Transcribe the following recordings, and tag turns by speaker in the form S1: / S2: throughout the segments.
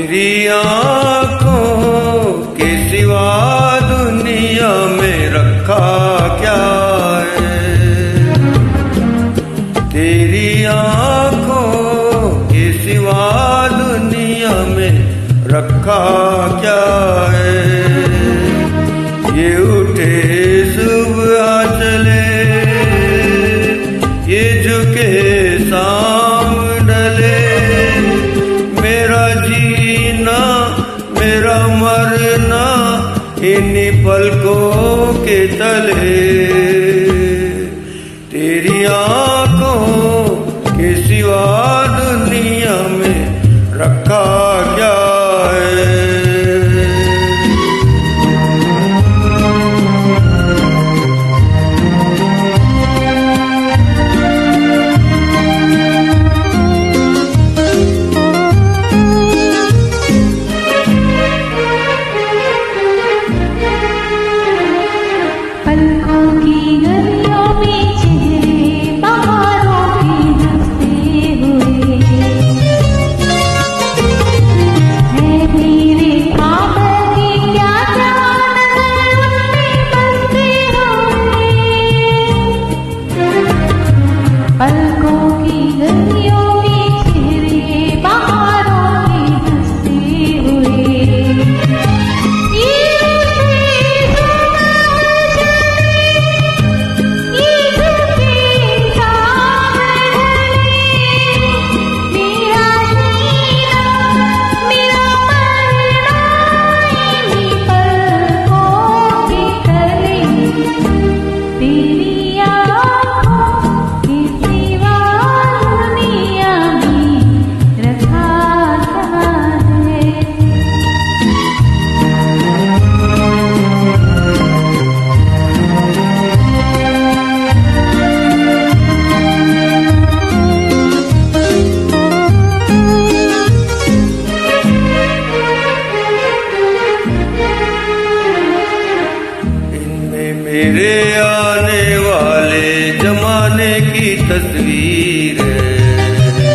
S1: तेरी आँखों के सिवा दुनिया में रखा क्या है। तेरी आँखों के सिवा दुनिया में रखा क्या है। ये उठे सुबह चले, ये झुके शाम ढले, मेरा जीना मेरा मरना इन्हीं पलकों के तले। तेरी आँखों के सिवा दुनिया में रखा क्या है। मेरे आने वाले जमाने की तस्वीर है,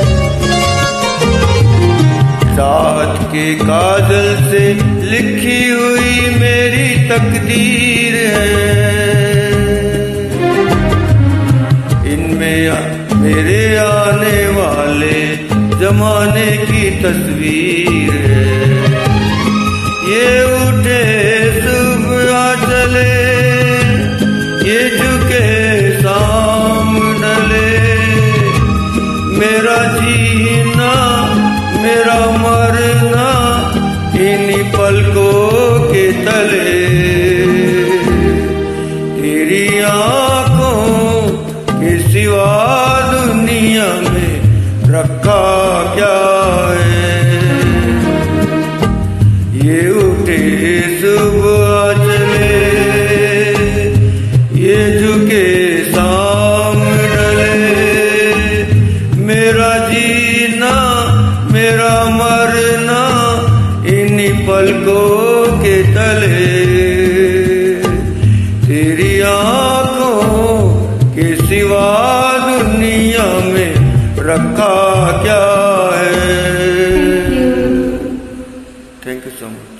S1: चाहत के काजल से लिखी हुई मेरी तकदीर है। इनमें मेरे आने वाले जमाने की तस्वीर है। ये उठे सुबह चले, ये झुके शाम ढले, मेरा जीना मेरा मरना इन्हीं पलकों के तले। तेरी आँखों के सिवा दुनिया में रखा क्या है। ये उठे सुबह चले, ये झुके शाम ढले, मेरा जीना मेरा मरना इन्हीं पलकों के तले। तेरी आँखों के सिवा दुनिया में रखा क्या है। Thank you so much.